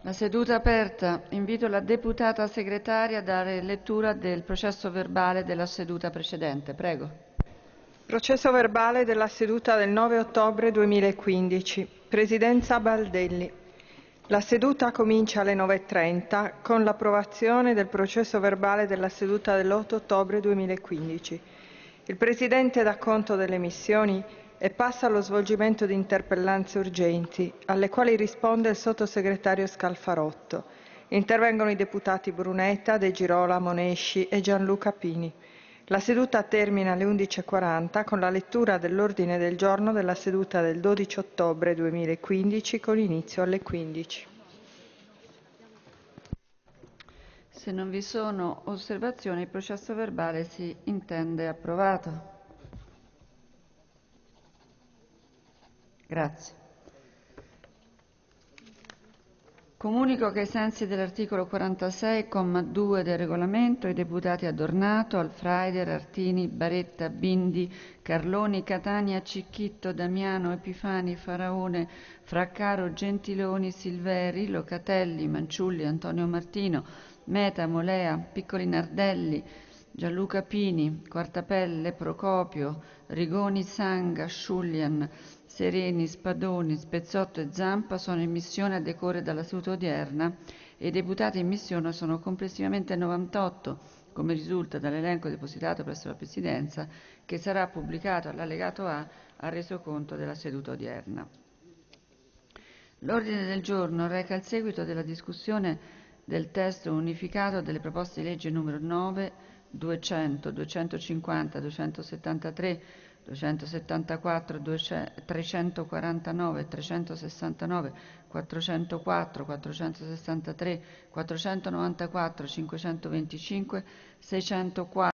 La seduta è aperta. Invito la deputata segretaria a dare lettura del processo verbale della seduta precedente. Prego. Processo verbale della seduta del 9 ottobre 2015. Presidenza Baldelli. La seduta comincia alle 9:30 con l'approvazione del processo verbale della seduta dell'8 ottobre 2015. Il Presidente dà conto delle missioni e passa allo svolgimento di interpellanze urgenti, alle quali risponde il sottosegretario Scalfarotto. Intervengono i deputati Brunetta, De Girola, Monesci e Gianluca Pini. La seduta termina alle 11:40 con la lettura dell'ordine del giorno della seduta del 12 ottobre 2015 con inizio alle 15. Se non vi sono osservazioni, il processo verbale si intende approvato. Grazie. Comunico che ai sensi dell'articolo 46,2 del regolamento i deputati Adornato, Alfraider, Artini, Baretta, Bindi, Carloni, Catania, Cicchitto, Damiano, Epifani, Faraone, Fraccaro, Gentiloni, Silveri, Locatelli, Manciulli, Antonio Martino, Meta, Molea, Piccoli Nardelli, Gianluca Pini, Quartapelle, Procopio, Rigoni, Sanga, Sciulian, Sereni, Spadoni, Spezzotto e Zampa sono in missione a decorrere dalla seduta odierna e i deputati in missione sono complessivamente 98, come risulta dall'elenco depositato presso la Presidenza, che sarà pubblicato all'allegato A al resoconto della seduta odierna. L'ordine del giorno reca il seguito della discussione del testo unificato delle proposte di legge numero 9, 200, 250, 273, 274, 349, 369, 404, 463, 494, 525, 604,